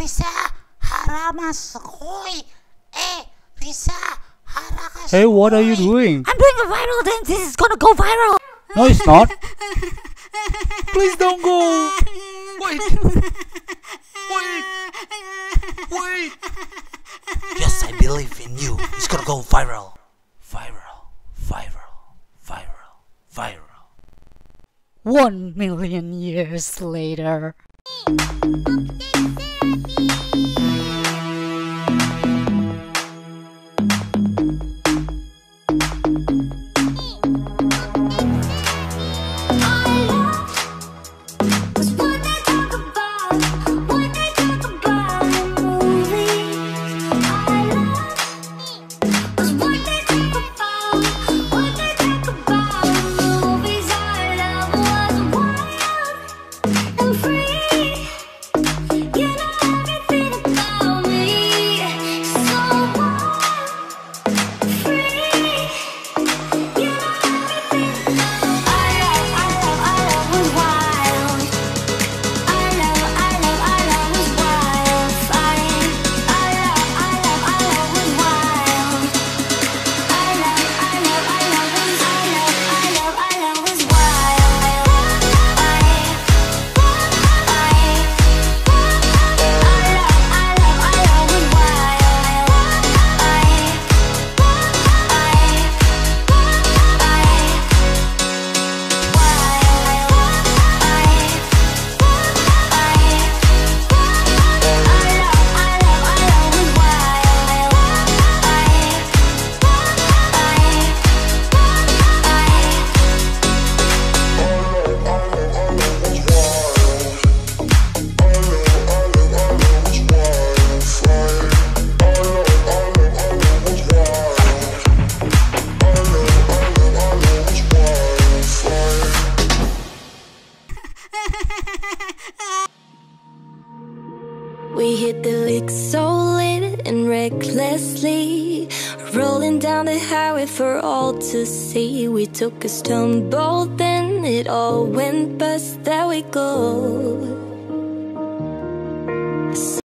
Hey, what are you doing? I'm doing a viral dance. This is gonna go viral. No, it's not. Please don't go. Wait. Yes, I believe in you. It's gonna go viral. Viral. 1,000,000 years later. We hit the lick so lit and recklessly, rolling down the highway for all to see. We took a stumble, then it all went bust. There we go.